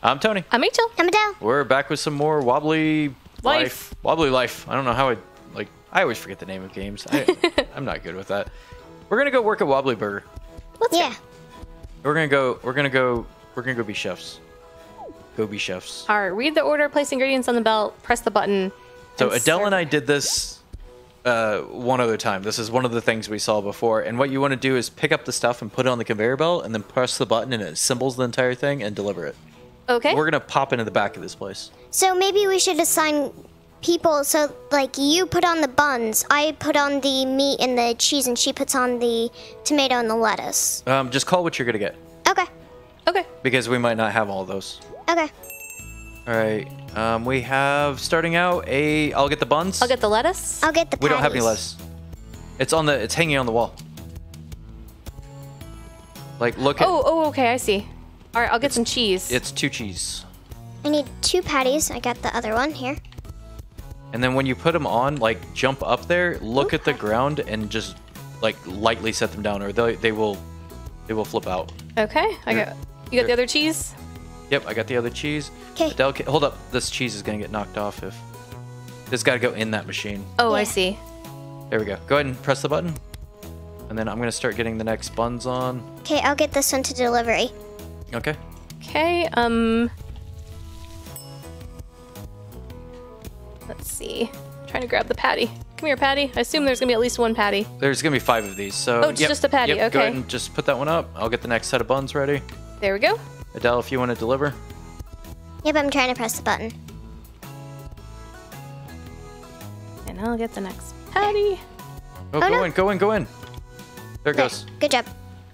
I'm Tony. I'm Rachel. I'm Adele. We're back with some more Wobbly Life. Wobbly Life. I don't know how I always forget the name of games. I'm not good with that. We're gonna go work at Wobbly Burger. Yeah. We're gonna go be chefs. Go be chefs. All right, read the order, place ingredients on the belt, press the button. So Adele and I did this one other time. This is one of the things we saw before. And what you want to do is pick up the stuff and put it on the conveyor belt, and then press the button, and it assembles the entire thing and deliver it. Okay. We're gonna pop into the back of this place. So maybe we should assign people. So like you put on the buns, I put on the meat and the cheese, and she puts on the tomato and the lettuce. Just call what you're gonna get, Okay. Okay. because we might not have all those. Okay. All right. We have starting out I'll get the buns. I'll get the lettuce. I'll get the We don't have any patties. lettuce. It's hanging on the wall. Like look at. Oh, okay, I see. All right, I'll get some cheese. It's 2 cheese. I need 2 patties. I got the other one here. And then when you put them on, like jump up there, look at the ground, and just like lightly set them down, or they will flip out. Okay. You got the other cheese? Yep, I got the other cheese. 'Kay. Adele, hold up. This cheese is gonna get knocked off if this got to go in that machine. Oh, I Yeah. see. There we go. Go ahead and press the button, and then I'm gonna start getting the next buns on. Okay, I'll get this one to delivery. Okay. Okay. Let's see. Trying to grab the patty. Come here, patty. I assume there's gonna be at least one patty. There's gonna be 5 of these, so Oh, it's just a patty, Yep, Go okay. ahead and just put that one up. I'll get the next set of buns ready. There we go. Adele, if you want to deliver. Yep, I'm trying to press the button. And I'll get the next patty. Oh, Oh, go no. in, go in, go in. There it There. goes. Good job.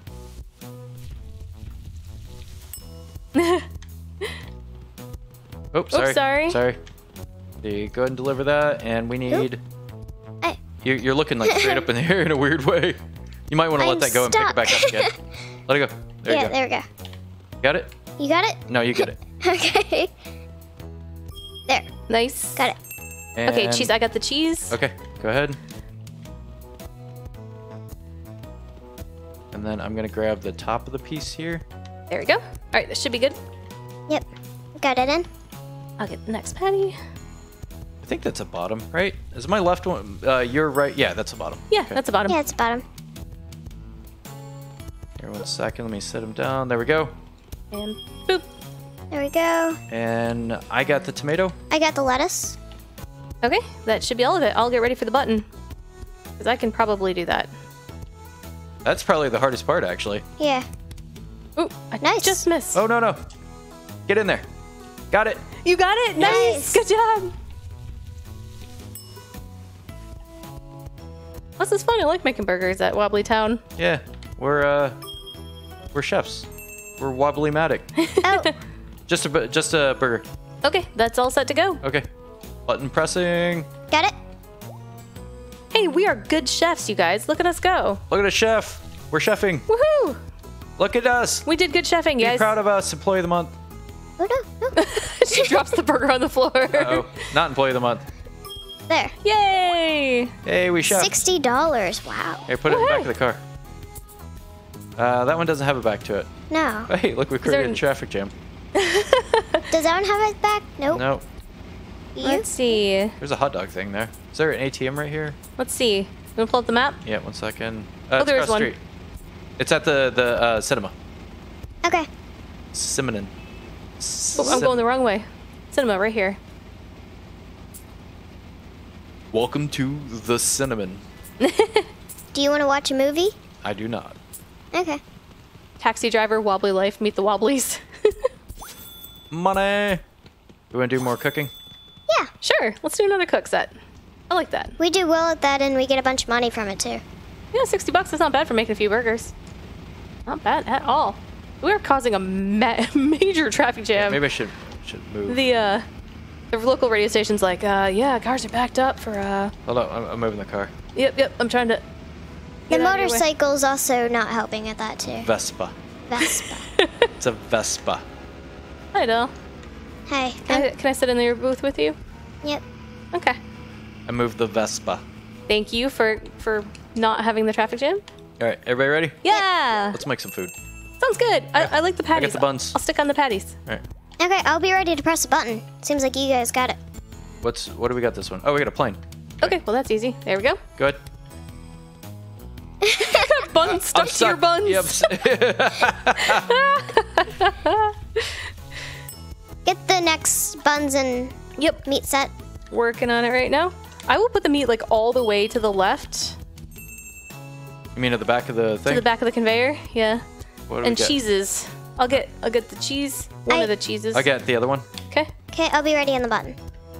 Oh, sorry. sorry. Sorry. There you go ahead and deliver that, and we need. I, You're looking like straight up in the air in a weird way. You might want to let I'm that go and pick it back up stuck. again. Let it go. There yeah, you go. there we go. Got it? You got it? No, you get it. Okay. There. Nice. Got it. Okay, And- cheese. I got the cheese. Okay, go ahead. And then I'm gonna grab the top of the piece here. There we go. All right, this should be good. Yep. Got it in. I'll get the next patty. I think that's a bottom, right? Is my left one? You're right. Yeah, that's a bottom. Yeah, Okay. that's the bottom. Yeah, it's bottom. Here, 1 second. Let me set them down. There we go. And boop. There we go. And I got the tomato. I got the lettuce. Okay, that should be all of it. I'll get ready for the button. Because I can probably do that. That's probably the hardest part, actually. Yeah. Ooh, I Nice. just missed. Oh, no. Get in there. Got it. You got it? Nice. Nice. Good job. This is fun. I like making burgers at Wobbly Town. Yeah, we're chefs. We're wobbly-matic. Oh, just a burger. Okay, that's all set to go. Okay. Button pressing. got it. Hey, we are good chefs, you guys. Look at us go. Look at us, chef. We're chefing. Woohoo! Look at us. We did good chefing, Be guys. proud of us. Employee of the month. Oh, no. No. She drops the burger on the floor. Oh, not employee of the month. There. Yay! Hey, we chef. $60. Wow. Here, put it in the back of Woohoo. the car. That one doesn't have a back to it. No. Hey, look, we there created an- a traffic jam. Does that one have it back? Nope. No, You? Let's see. there's a hot dog thing there. Is there an ATM right here? Let's see. You want to pull up the map? Yeah, 1 second. Oh, It's there is across the one. street. It's at the cinema. Okay. Cinnamon. Oh, I'm going the wrong way. Cinema, right here. Welcome to the cinnamon. Do you want to watch a movie? I do not. Okay. Taxi driver, wobbly life, meet the wobblies. Money. We want to do more cooking? Yeah. Sure, let's do another cook set. I like that. We do well at that, and we get a bunch of money from it, too. Yeah, $60 is not bad for making a few burgers. Not bad at all. We are causing a major traffic jam. Maybe I should move. The local radio station's like, yeah, cars are backed up for, Hold on, I'm moving the car. Yep, I'm trying to... The get out of your way. motorcycle's also not helping at that, too. Vespa. Vespa. It's a Vespa. Hi, Del. Hey. Can I sit in your booth with you? Yep. Okay. I moved the Vespa. Thank you for not having the traffic jam. All right, everybody ready? Yeah. Let's make some food. Sounds good. I like the patties. the buns. I'll stick on the patties. All right. Okay, I'll be ready to press the button. Seems like you guys got it. What do we got this one? Oh, we got a plane. Okay, well that's easy. There we go. Good. Buns stuck to your buns. Get the next buns and Yep. meat set. Working on it right now. I will put the meat like all the way to the left, You mean at the back of the to thing? the back of the conveyor. Yeah. What do we And get? cheeses. I'll get the cheese. One of the cheeses. I'll get the other one. Okay. Okay, I'll be ready on the button.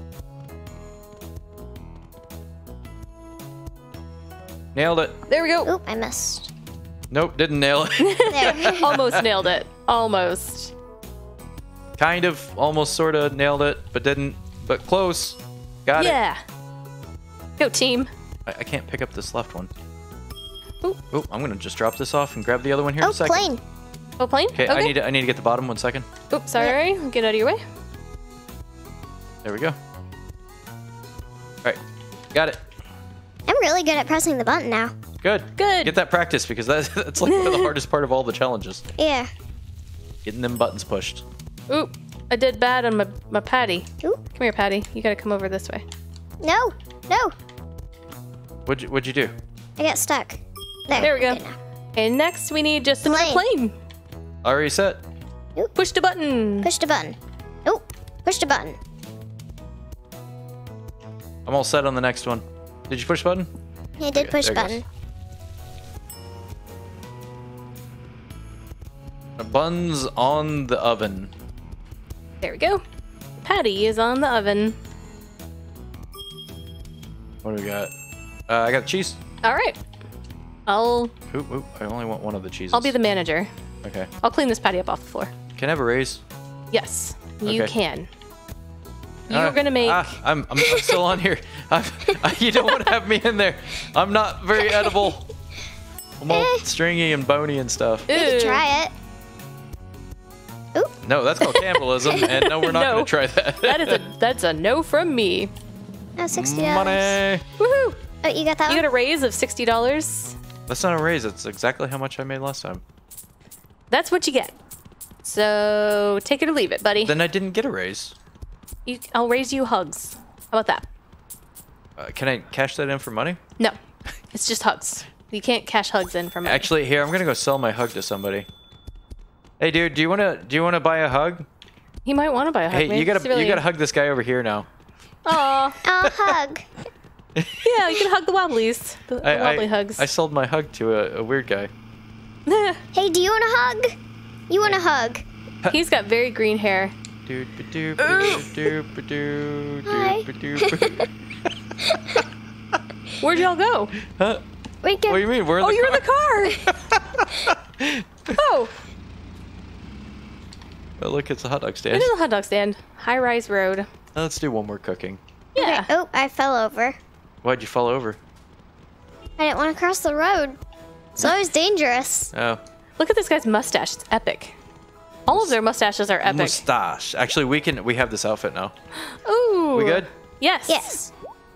Nailed it. There we go. Oop, I missed. Nope, didn't nail it. There. Almost nailed it. Almost. Kind of, almost, sort of nailed it, but didn't. But close. Got it. Yeah. Go team. I can't pick up this left one. Oop. Oh, I'm gonna just drop this off and grab the other one here in Oh, a second. plane. Oh, plane. Okay, I need to get the bottom 1 second. Oops, sorry. Get out of your way. There we go. All right, got it. I'm really good at pressing the button now. Good. Good. Get that practice because that's like one of the hardest part of all the challenges. Yeah. Getting them buttons pushed. Oop. I did bad on my patty. Ooh. Come here, Patty. You gotta come over this way. No. No. What'd you do? I got stuck. There we go. okay, now. And next we need just another plane. Already set. Push the button. Push the button. Oh, push the button. I'm all set on the next one. Did you push the button? I did push there the it goes. button. The buns on the oven. There we go. Patty is on the oven. What do we got? I got cheese. All right. I'll Oop, I only want one of the cheeses. be the manager. Okay. I'll clean this patty up off the floor. Can I have a raise? Yes, you Okay. can. You're gonna make. I'm still on here. You don't want to have me in there. I'm not very edible. I'm all stringy and bony and stuff. We can Ew. try it. Oop. No, that's called cannibalism, and no, we're not No. going to try that. That's a no from me. Oh, $60. Money. Woohoo! Oh, you got that You one? got a raise of $60. That's not a raise. That's exactly how much I made last time. That's what you get. So take it or leave it, buddy. Then I didn't get a raise. I'll raise you hugs. How about that? Can I cash that in for money? No, it's just hugs. You can't cash hugs in from it. Actually, here, I'm going to go sell my hug to somebody. Hey, dude, do you want to buy a hug? He might want to buy a hug. Hey, you gotta hug this guy over here now. Aw, Oh, hug. yeah, you can hug the wobblies. The wobbly hugs. I sold my hug to a weird guy. Hey, do you want a hug? You want a hug? He's got very green hair. Hi. Where'd y'all go? Huh? We What do you can. mean? We're in Oh, the you're car. in the car. Oh, Oh, look, it's a hot dog stand. it is a hot dog stand. High Rise Road. Let's do one more cooking. Yeah. Oh, I fell over. Why'd you fall over? I didn't want to cross the road. It's always dangerous. Oh, Look at this guy's mustache. It's epic. All of their mustaches are epic. mustache. Actually, we have this outfit now. Ooh. We good? Yes. Yes.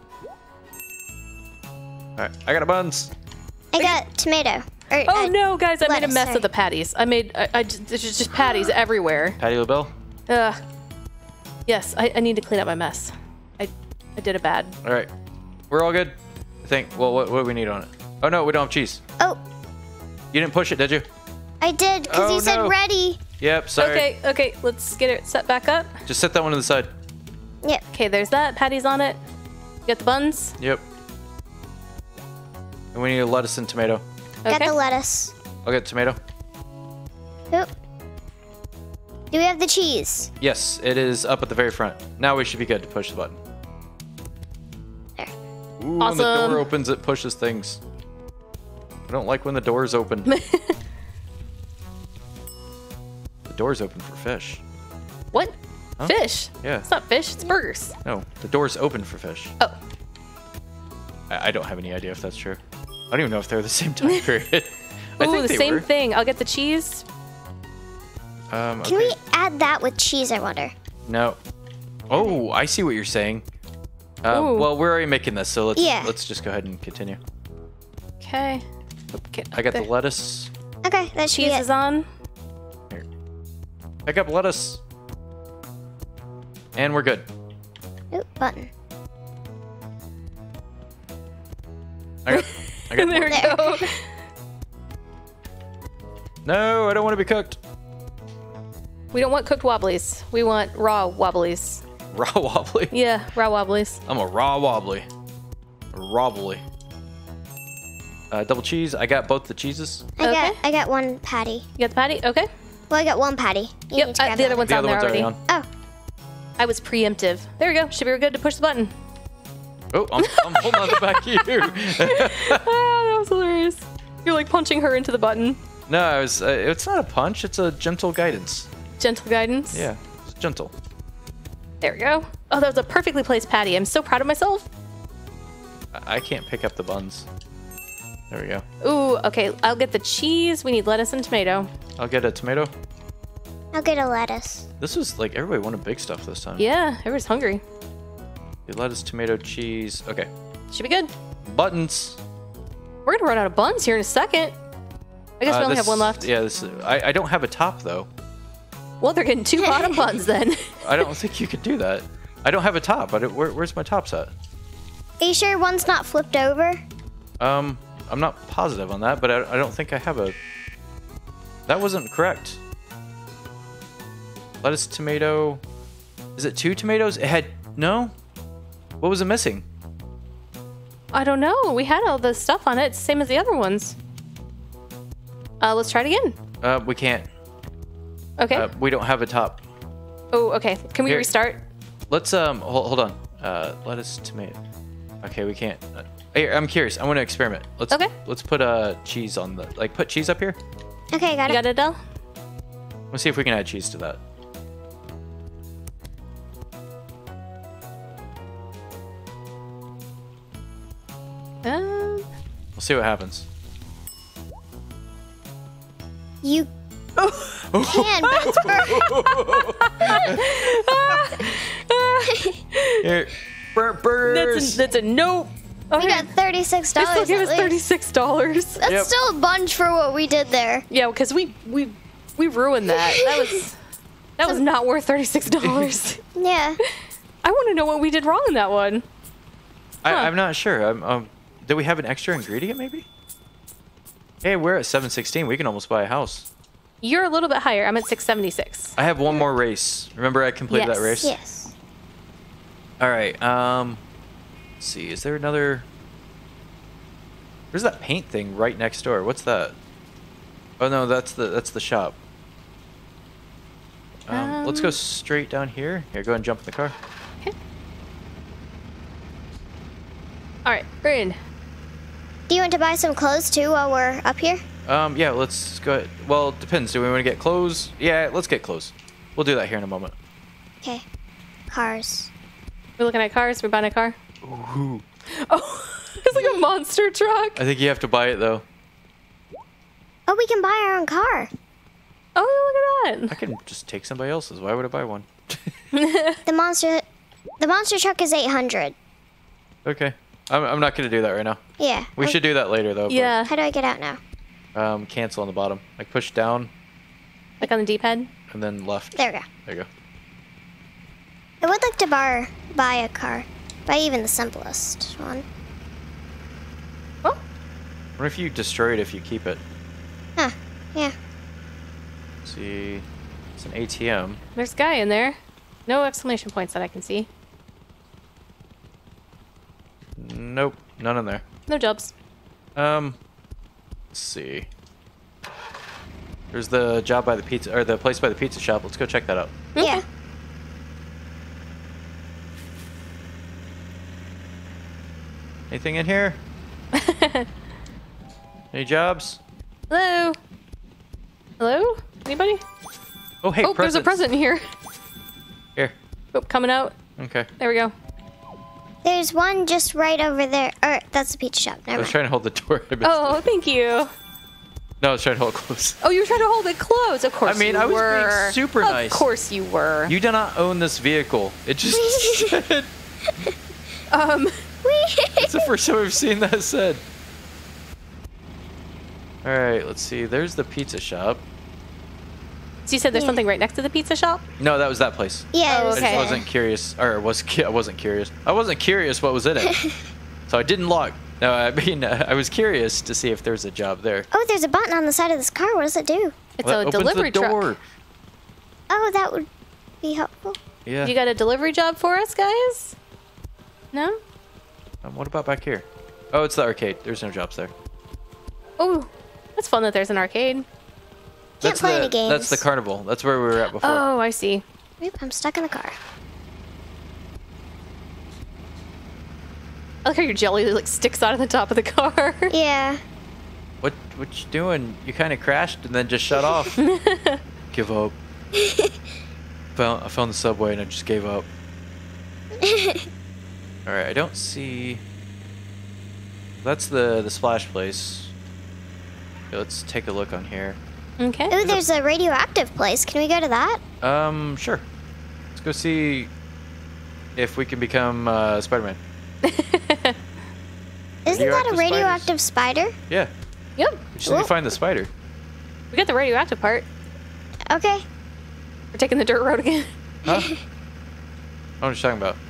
All right, I got a buns. I got tomato. Or, Oh no, guys! I made a lettuce, mess sorry. of the patties. There's just patties everywhere. Patty LaBelle. Ugh. Yes, I need to clean up my mess. I did a bad. All right, we're all good. I think. Well, what do we need on it? Oh no, we don't have cheese. Oh, You didn't push it, did you? I did because Oh, you said no. ready. Yep. Sorry. Okay, let's get it set back up. Just set that one to the side. Yep. Okay, there's that. Patties on it. You got the buns. Yep. And we need a lettuce and tomato. Got Okay. the lettuce. I'll get tomato. Oop. Do we have the cheese? Yes, it is up at the very front. Now we should be good to push the button. There. Ooh, when the Awesome. door opens, it pushes things. I don't like when the door's open. The door's open for fish. What? Huh? Fish? Yeah. It's not fish. It's burgers. No, the door's open for fish. Oh. I don't have any idea if that's true. I don't even know if they're the same time period. I Ooh, think the they same were. thing. I'll get the cheese. Can Okay. we add that with cheese, I wonder? No. Oh, I see what you're saying. Ooh. Well, we're already making this, so Yeah. let's just go ahead and continue. Okay. I got the lettuce. Okay, that should Cheese be is it. on. Here. Pick up lettuce. And we're good. Oop, button. I got There we There. go. No, I don't want to be cooked. We don't want cooked wobblies. We want raw wobblies. Raw wobbly. Yeah, raw wobblies. I'm a raw wobbly. Wobbly. Double cheese. I got both the cheeses. I got one patty. You got the patty? Okay. Well, I got one patty. You Yep, need to grab the other one. one's The on other there one's already. already on. Oh, I was preemptive. There we go. Should be good to push the button. Oh, I'm holding on the back of you. Ah, that was hilarious. You're like punching her into the button. No, I was. It's not a punch. It's a gentle guidance. Gentle guidance. Yeah, it's gentle. There we go. Oh, that was a perfectly placed patty. I'm so proud of myself. I can't pick up the buns. There we go. Ooh, okay. I'll get the cheese. We need lettuce and tomato. I'll get a tomato. I'll get a lettuce. This was like everybody wanted big stuff this time. Yeah, everyone's hungry. Lettuce, tomato, cheese. Okay. Should be good. Buttons. We're gonna run out of buns here in a second. I guess we only have one left. Yeah, I don't have a top though. Well, they're getting 2 bottom buns then. I don't think you could do that. I don't have a top. Where's my tops at? Are you sure one's not flipped over? I'm not positive on that, but I don't think I have a. That wasn't correct. Lettuce, tomato. Is it 2 tomatoes? It had no. What was it missing? I don't know. We had all the stuff on it. It's the same as the other ones. Let's try it again. We can't. Okay. We don't have a top. Oh, okay. Can we Here. restart? Let's hold on. Lettuce, tomato. Okay, we can't. Here, I'm curious. I want to experiment. Okay. Let's put cheese on the put cheese up here. Okay, got You it. got it, Adele? Let's see if we can add cheese to that. We'll see what happens. You can, but it's burnt. Here, burgers. That's a nope. We Okay. got $36 They still at give us least. $36. That's Yep. still a bunch for what we did there. Yeah, because we ruined that. That was not worth $36. Yeah. I want to know what we did wrong in that one. I'm not sure. Do we have an extra ingredient maybe? Hey, we're at 716. We can almost buy a house. You're a little bit higher. I'm at 676. I have one more race. Remember I completed Yes. that race? Yes. All right. Let's see. Is there another? There's that paint thing right next door. What's that? Oh no, that's the shop. Let's go straight down here. Here, go ahead and jump in the car. All right, we're in. Do you want to buy some clothes too while we're up here? Yeah, let's go ahead. Well, it depends. Do we want to get clothes? Yeah, let's get clothes. We'll do that here in a moment. Okay. Cars. We're looking at cars. We're buying a car. Ooh. Oh, it's like a monster truck. I think you have to buy it though. Oh, we can buy our own car. Oh, look I at that. can just take somebody else's. Why would I buy one? The monster truck is 800. Okay. I'm not gonna do that right now. Yeah. We should do that later though. but, Yeah, How do I get out now? cancel on the bottom. Like push down like on the D-pad. and then left. There we go. There you go. I would like to buy a car. Buy even the simplest one. Oh, What if you destroy it if you keep it? Huh. Yeah. Let's see. It's an ATM. there's a guy in there. No exclamation points that I can see. Nope. None in there. No jobs. Let's see. There's the job by the pizza, or the place by the pizza shop. Let's go check that out. Yeah. Anything in here? Any jobs? Hello? Hello? Anybody? Oh, hey, Oh, there's a presents. present in here. Here. Oh, coming out. Okay. There we go. There's one just right over there. Or that's the pizza shop. I Never was mind. trying to hold the door. I missed Oh, it. thank you. No, I was trying to hold it close. Oh, you were trying to hold it closed. Of course I mean, you I was being were. super nice. Of course you were. You do not own this vehicle. It just said. It's the first time I've seen that said. Alright, let's see. There's the pizza shop. So you said there's Yeah. something right next to the pizza shop? No, that was that place. Yeah. Oh, it was I just okay. wasn't curious, or I wasn't curious. I wasn't curious what was in it, so I didn't look. No, I mean I was curious to see if there was a job there. Oh, there's a button on the side of this car. What does it do? It's Well, a that opens delivery the truck. door. Oh, that would be helpful. Yeah. You got a delivery job for us, guys? No? What about back here? Oh, it's the arcade. There's no jobs there. Oh, that's fun that there's an arcade. Can't play any games. That's the carnival. That's where we were at before. Oh, I see. Oop, I'm stuck in the car. I like how your jelly like sticks out of the top of the car. Yeah. What you doing? You kind of crashed and then just shut off. Give up. I found the subway and I just gave up. All right, I don't see. That's the splash place. Okay, let's take a look on here. Okay. Ooh, there's a radioactive place. Can we go to that? Sure. Let's go see if we can become Spider-Man. Isn't that a Radioactive radioactive spider? Yeah, Yep. we just need to Cool. find the spider. We got the radioactive part. Okay. We're taking the dirt road again. Huh? What are you talking about?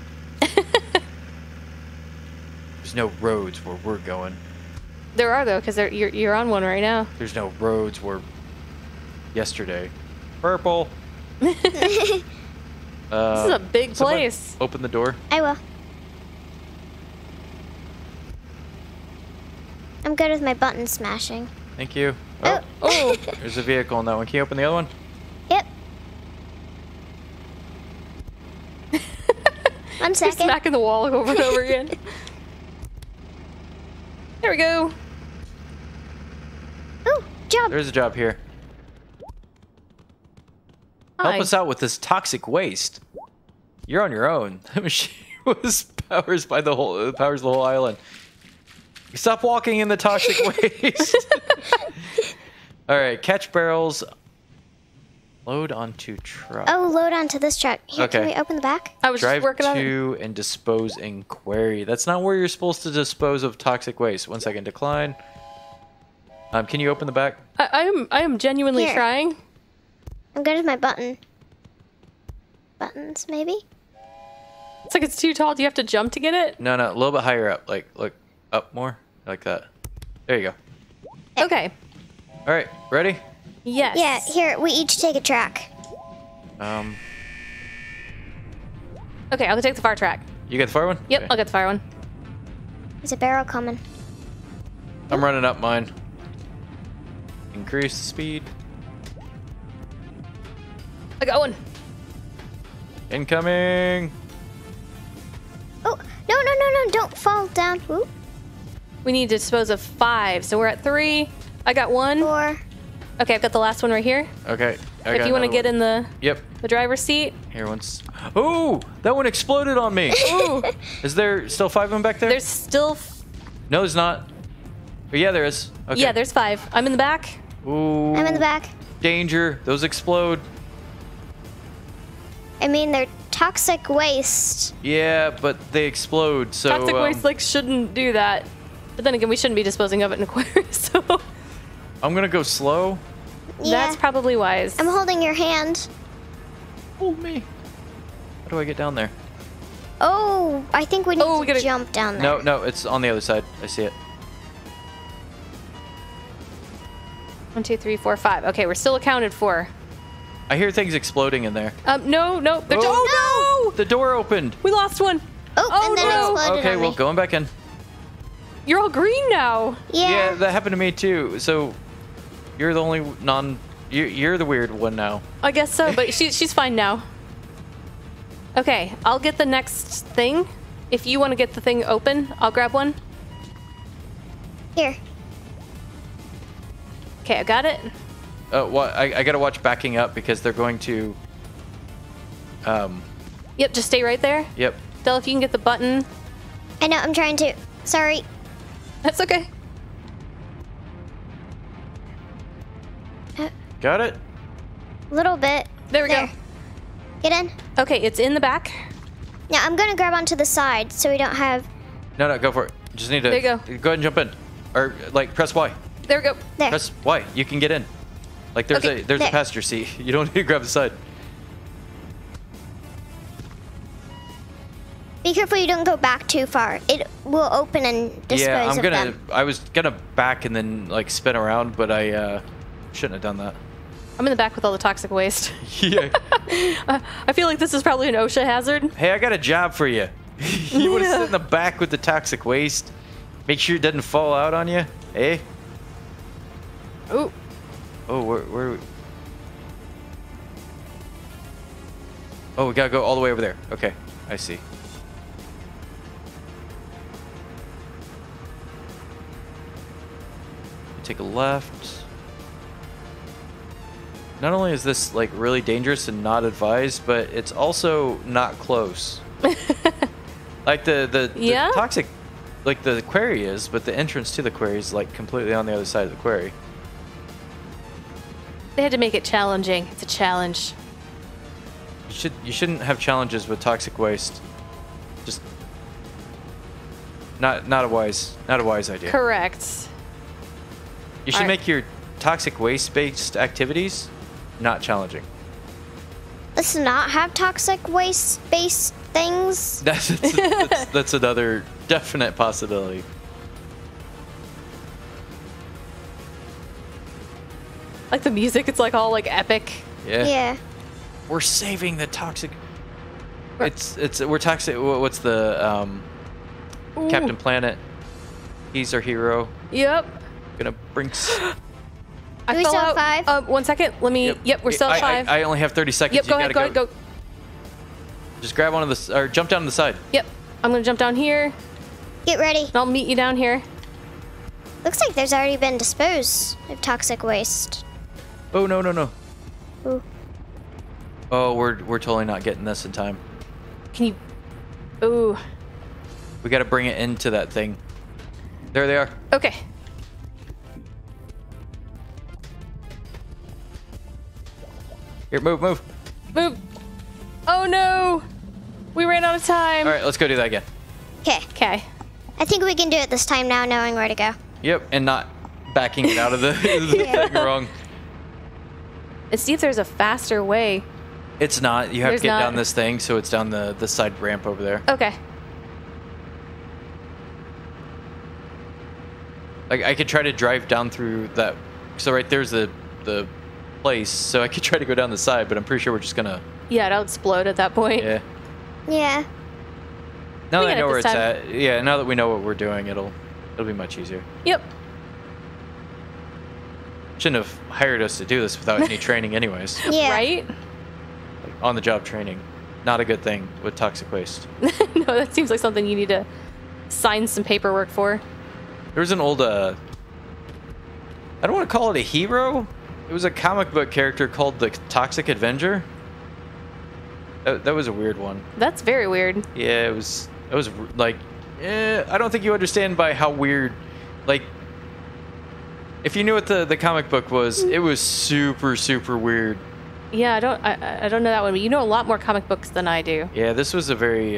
There's no roads where we're going. There are though, because you're on one right now. There's no roads where yesterday. Purple. This is a big someone place. Open the door. I will. I'm good with my button smashing. Thank you. Oh. Oh, there's a vehicle in that one. Can you open the other one? Yep. One You're second. smacking the wall over and over again. There we go. Ooh, job. There's a job here. Help Hi. us out with this toxic waste. You're on your own. The machine powers the whole island. Stop walking in the toxic waste. All right, catch barrels. Load onto truck. Oh, load onto this truck. Here, can Okay. we open the back? I was Drive just working on it. to and dispose in quarry. That's not where you're supposed to dispose of toxic waste. 1 second, decline. Can you open the back? I am genuinely Here. trying. I'm good with my button. Buttons, maybe? It's like it's too tall. Do you have to jump to get it? No, a little bit higher up. Like, look up more, like that. There you go. Okay. All right, ready? Yes. Yeah, here, we each take a track. Okay, I'll take the far track. You get the far one? Yep, Okay. I'll get the far one. There's a barrel coming. I'm running up mine. Increase the speed. I got one. Incoming. Oh, no, don't fall down. Ooh, We need to dispose of 5, so we're at 3. I got 1. 4. Okay, I've got the last one right here. Okay. If you want to get in the Yep. driver's seat. Here once. Oh, that one exploded on me. Ooh, Is there still 5 of them back there? there's still. No, there's not. But yeah, there is. Okay. Yeah, there's 5. I'm in the back. Ooh. I'm in the back. Danger. Those explode. I mean, they're toxic waste. Yeah, but they explode. So Toxic waste like shouldn't do that. But then again, we shouldn't be disposing of it in aquariums, so I'm gonna go slow. Yeah. that's probably wise. I'm holding your hand. Hold me. How do I get down there? Oh, I think we need Oh, we to gotta- jump down there. No, it's on the other side. I see it. 1, 2, 3, 4, 5. Okay, we're still accounted for. I hear things exploding in there. No. They're Oh, no! The door opened. We lost one. Oh, Oh, and then no. exploded Okay, on well, me. going back in. You're all green now. Yeah. that happened to me too. So you're the only you're the weird one now. I guess so, but she's fine now. Okay, I'll get the next thing. If you want to get the thing open, I'll grab one. Here. Okay, I got it. What? I gotta watch backing up because they're going to. Yep, just stay right there. Yep. Del, if you can get the button. I know, I'm trying to. Sorry. That's okay. Got it. Little bit. There we go. Get in. Okay, it's in the back. Now, I'm going to grab onto the side so we don't have. No, go for it. Just need to. There you go. Go ahead and jump in, or like press Y. There we go. There. Press Y. You can get in. Like there's Okay, a there. passenger seat. You don't need to grab the side. Be careful you don't go back too far. It will open and dispose Yeah, I'm of gonna. them. I was gonna back and then like spin around, but I shouldn't have done that. I'm in the back with all the toxic waste. Yeah. I feel like this is probably an OSHA hazard. Hey, I got a job for you. You want to sit in the back with the toxic waste? Make sure it doesn't fall out on you. Hey. Ooh. Oh, where? Oh, we gotta go all the way over there. Okay, I see. Take a left. Not only is this like really dangerous and not advised, but it's also not close. Like the Yeah? toxic, like the quarry is, but the entrance to the quarry is like completely on the other side of the quarry. They had to make it challenging. It's a challenge. You shouldn't have challenges with toxic waste. Just not a wise idea. Correct. You should Alright. make your toxic waste based activities not challenging. Let's not have toxic waste-based things. That's another definite possibility. Like the music, it's like all like epic. Yeah. Yeah. We're saving the toxic. We're toxic. What's the Ooh. Captain Planet? He's our hero. Yep. Gonna bring. I Do we fell still have out. 5? 1 second. Let me. Yep, we're still at 5. I only have 30 seconds. Yep, You go ahead, gotta go. Just grab one of the or jump down the side. Yep. I'm gonna jump down here, Get ready. and I'll meet you down here. Looks like there's already been disposed of toxic waste. Oh no. Ooh. Oh, we're totally not getting this in time. Can you? Ooh. We gotta bring it into that thing. There they are. Okay. Here, move. Move. Oh no! We ran out of time. All right, let's go do that again. Okay. Okay. I think we can do it this time now, knowing where to go. Yep, and not backing it out of the, the thing wrong. Let's see if there's a faster way. It's not. You have There's to get not. down this thing, so it's down the side ramp over there. Okay. Like I could try to drive down through that. So right there's the place. So I could try to go down the side, but I'm pretty sure we're just gonna. Yeah, it'll explode at that point. Yeah. Yeah. Now We that I get it know where this it's time. at. Yeah. Now that we know what we're doing, it'll be much easier. Yep. Shouldn't have hired us to do this without any training, anyways. Yeah. Right? On the job training, not a good thing with toxic waste. No, that seems like something you need to sign some paperwork for. There was an old. I don't want to call it a hero. It was a comic book character called the Toxic Avenger. That was a weird one. That's very weird. Yeah, it was like, I don't think you understand by how weird, like, if you knew what the comic book was, it was super, super weird. Yeah, I don't know that one, but you know a lot more comic books than I do. Yeah, this was a very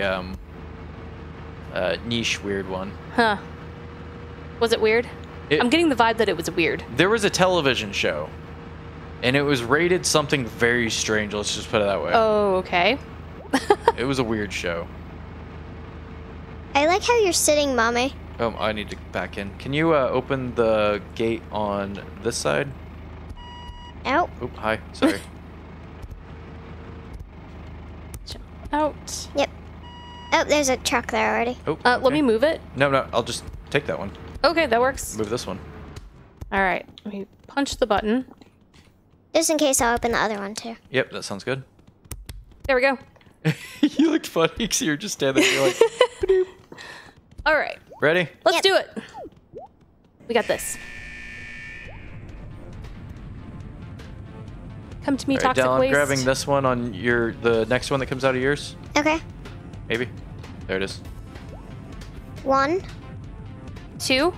niche, weird one. Huh. Was it weird? I'm getting the vibe that it was weird. There was a television show, and it was rated something very strange, let's just put it that way. Oh, okay. It was a weird show. I like how you're sitting, Mommy. Oh, I need to back in. Can you open the gate on this side? Out. Oop, hi, sorry. Out. Yep. Oh, there's a truck there already. Oh, Let me move it. No, I'll just take that one. Okay, that works. Move this one. All right. Let me punch the button. Just in case, I'll open the other one too. Yep, that sounds good. There we go. You looked funny because you were just standing there you're like, All right. ready? Let's Yep. do it. We got this. Come to me, All right, toxic Dell, I'm waste. grabbing this one on the next one that comes out of yours. Okay. Maybe. There it is. 1. 2.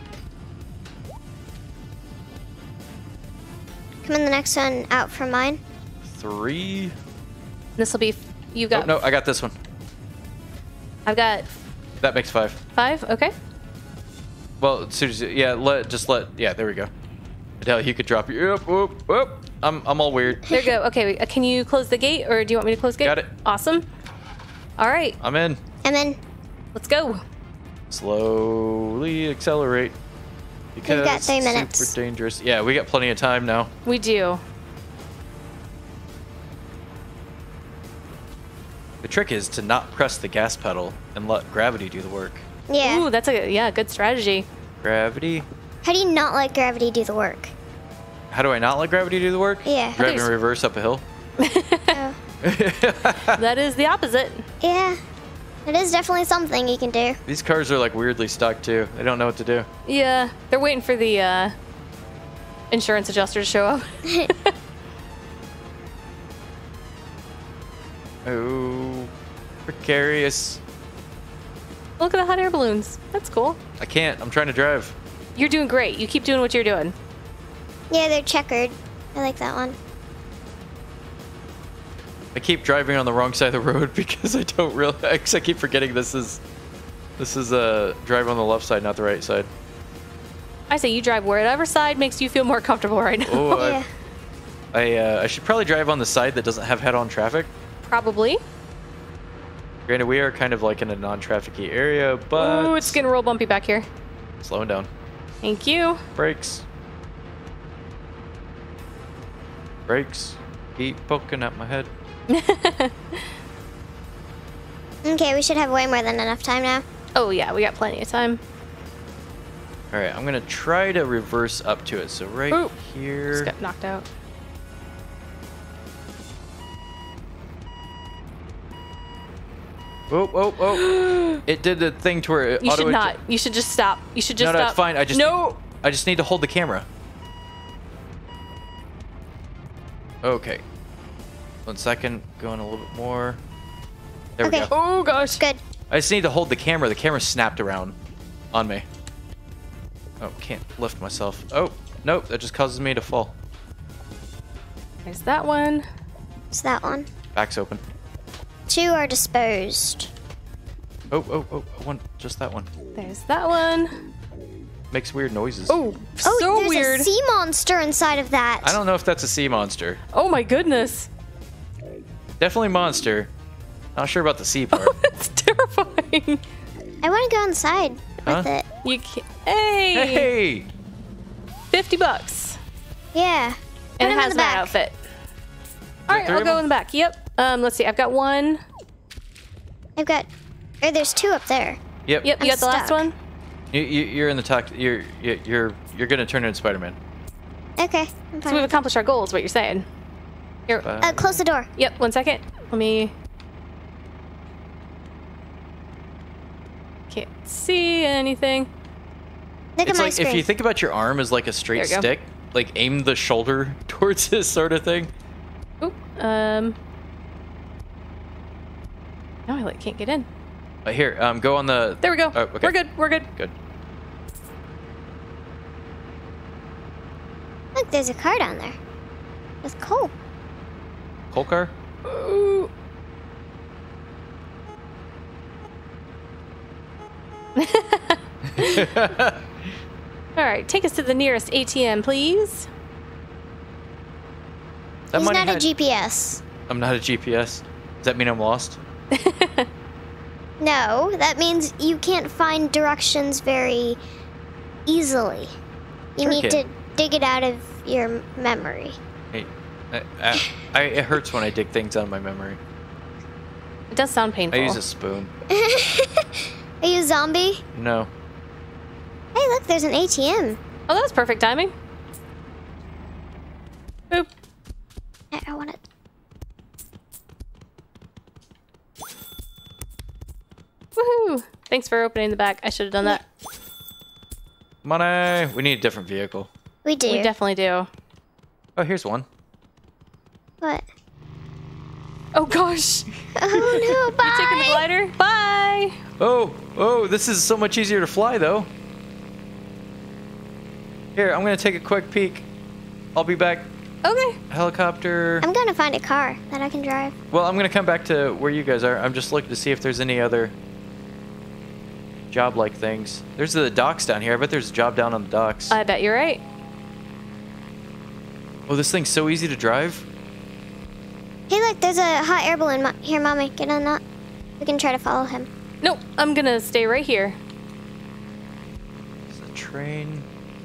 Come in the next one out from mine. 3. This will be. You Oh, got. no, I got this one. I've got That makes 5. 5. Okay. Well, seriously, yeah, yeah, there we go. Adele, you could drop your, whoop. I'm all weird. There you go. Okay, can you close the gate, or do you want me to close the gate? Got it. Awesome. All right, I'm in. And then let's go. Slowly accelerate. Because got 3 it's minutes. super dangerous. Yeah, we got plenty of time now. We do. The trick is to not press the gas pedal and let gravity do the work. yeah. Ooh, that's a good strategy. Gravity. How do you not let gravity do the work? How do I not let gravity do the work? Yeah. Drive in There's- reverse up a hill. Oh. That is the opposite. Yeah. It is definitely something you can do. These cars are like weirdly stuck too. They don't know what to do. Yeah, they're waiting for the insurance adjuster to show up. Oh, precarious. Look at the hot air balloons. That's cool. I can't. I'm trying to drive. You're doing great. You keep doing what you're doing. Yeah, they're checkered. I like that one. I keep driving on the wrong side of the road because I don't realize. I keep forgetting this is drive on the left side, not the right side. I say you drive wherever side makes you feel more comfortable right now. Oh, Yeah. I should probably drive on the side that doesn't have head-on traffic. Probably. Granted, we are kind of like in a non-trafficy area, but Ooh, it's getting real bumpy back here. slowing down. Thank you. Brakes. Brakes. Keep poking at my head. Okay, we should have way more than enough time now. Oh yeah, we got plenty of time. All right, I'm gonna try to reverse up to it. So right Ooh. here. Just got knocked out. Oh, oh, oh. It did the thing to where it You should auto- not. You should just stop. You should just No, stop. it's fine. I just no. I just need to hold the camera. Okay. 1 second. Going a little bit more. There we Okay. go. Oh gosh. Good. I just need to hold the camera. The camera snapped around on me. Oh, can't lift myself. Oh, nope. That just causes me to fall. There's that one. It's that one. Back's open. 2 are disposed. Oh, oh, oh. One. Just that one. There's that one. Makes weird noises. Oh, Oh, so there's weird. a sea monster inside of that. I don't know if that's a sea monster. Oh my goodness. Definitely monster. Not sure about the sea part. That's terrifying. I want to go inside with Huh? it. You can't. Hey. Hey! $50. Yeah. And Put it 'em in has the my back. outfit. All right, 3 I'll of go them? in the back. Yep. Let's see. I've got one. I've got. Or there's 2 up there. Yep. Yep. You I'm got the last stuck. one. You're in the talk. You're gonna turn into Spider-Man. Okay, I'm So we've fine. accomplished our goals. What you're saying? Here. Close the door. Yep. 1 second. Let me. Can't see anything. Look It's at my like screen. if you think about your arm as like a straight There you go. stick, like aim the shoulder towards this sort of thing. Oop. No, I can't get in. Here, go on the. There we go. Oh, okay. We're good. We're good. Good. Look, there's a car down there. With coal. Coal car. Ooh. All right, take us to the nearest ATM, please. That He's money not a had- GPS. I'm not a GPS. Does that mean I'm lost? No, that means you can't find directions very easily. You Sure need can. to dig it out of your memory. Hey, it hurts when I dig things out of my memory. It does sound I painful. use a spoon. Are you a zombie? No. Hey, look, there's an ATM. Oh, that was perfect timing. Boop. I want it. Woohoo! Thanks for opening the back. I should have done that. Money. We need a different vehicle. We do. We definitely do. Oh, here's one. What? Oh gosh! Oh no, bye. You taking the glider? Bye! Oh, this is so much easier to fly though. Here, I'm gonna take a quick peek. I'll be back. Okay. Helicopter. I'm gonna find a car that I can drive. Well, I'm gonna come back to where you guys are. I'm just looking to see if there's any other job-like things. There's the docks down here. I bet there's a job down on the docks. I bet you're right. Oh, this thing's so easy to drive. Hey, look, there's a hot air balloon. Here, Mommy, get on that. We can try to follow him. Nope, I'm gonna stay right here. There's a train.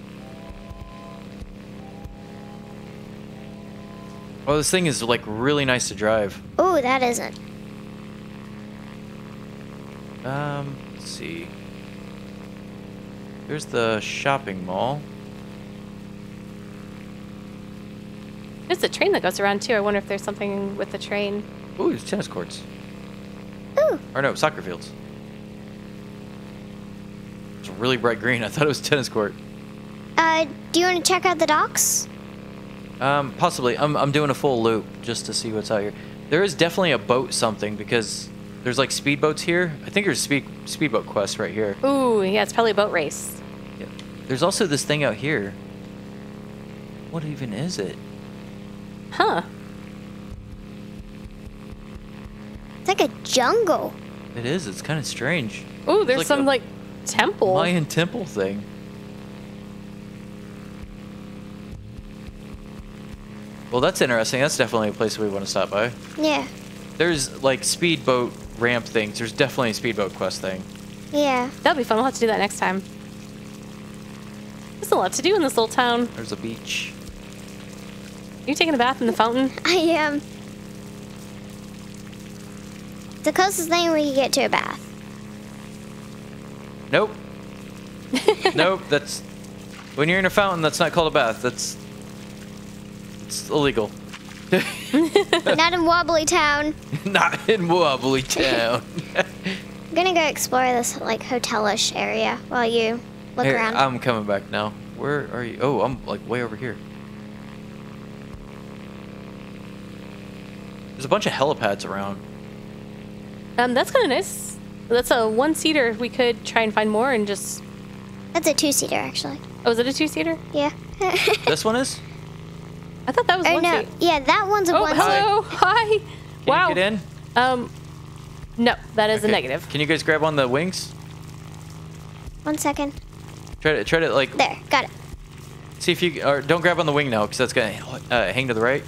Oh, this thing is like really nice to drive. Ooh, that isn't. Let's see. There's the shopping mall. There's a train that goes around too. I wonder if there's something with the train. Ooh, there's tennis courts. Ooh. Or no, soccer fields. It's really bright green. I thought it was a tennis court. Do you want to check out the docks? Possibly. I'm doing a full loop just to see what's out here. There is definitely a boat something because there's like speedboats here. I think there's speedboat quests right here. Ooh, yeah, it's probably a boat race. Yeah. There's also this thing out here. What even is it? Huh. It's like a jungle. It is. It's kind of strange. Ooh, there's like some a like temple. Mayan temple thing. Well, that's interesting. That's definitely a place we want to stop by. Yeah. There's like speedboat ramp things. There's definitely a speedboat quest thing. Yeah. That'll be fun. We'll have to do that next time. There's a lot to do in this little town. There's a beach. Are you taking a bath in the fountain? I am. The closest thing we can get to a bath. Nope. Nope. That's when you're in a fountain. That's not called a bath. It's illegal. Not in Wobbly Town. Not in Wobbly Town. I'm gonna go explore this like hotelish area while you look Here, around. I'm coming back now. Where are you? Oh, I'm like way over here. There's a bunch of helipads around. That's kind of nice. That's a one-seater. We could try and find more and just... That's a two-seater, actually. Oh, is it a two-seater? Yeah. This one is? I thought that was Or one no, seat. yeah, that one's a Oh, one. hello. Hi. Can Wow. you get in? No, that is a Okay. negative. Can you guys grab on the wings? 1 second. Try to like There, got it. see if you or don't grab on the wing now because that's gonna hang to the right.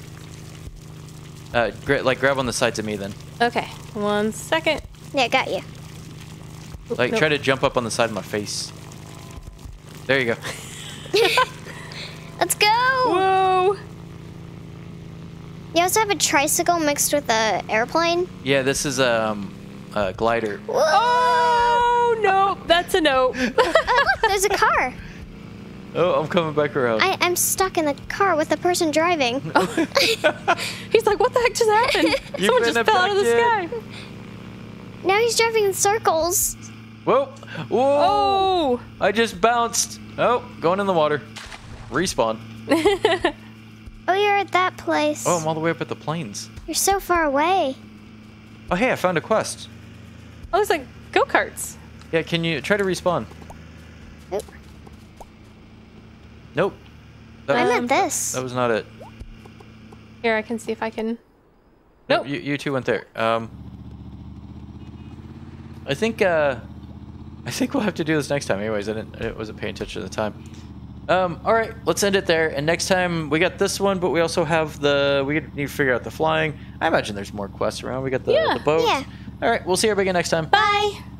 Grab on the sides of me then. Okay, 1 second. Yeah, got you. Like Nope. try to jump up on the side of my face. There you go. Let's go. Whoa. You also have a tricycle mixed with a airplane. Yeah, this is a glider. Whoa. Oh, no. That's a no. Oh, look, there's a car. Oh, I'm coming back around. I'm stuck in the car with the person driving. He's like, what the heck just happened? You've Someone been just fell out of the sky. abducted. Now he's driving in circles. Whoa! Whoa! Oh. I just bounced. Oh, going in the water. Respawn. Oh, you're at that place. Oh, I'm all the way up at the plains. You're so far away. Oh, hey, I found a quest. Oh, there's like go-karts. Yeah, can you try to respawn? Oop. Nope. That I'm was, at this. that was not it. Here, I can see if I can... Nope. Nope. You two went there. I think we'll have to do this next time. Anyways, I wasn't paying attention at the time. All right, let's end it there. And next time we got this one, but we also have we need to figure out the flying. I imagine there's more quests around. We got the boats. Yeah. All right, we'll see everybody again next time. Bye.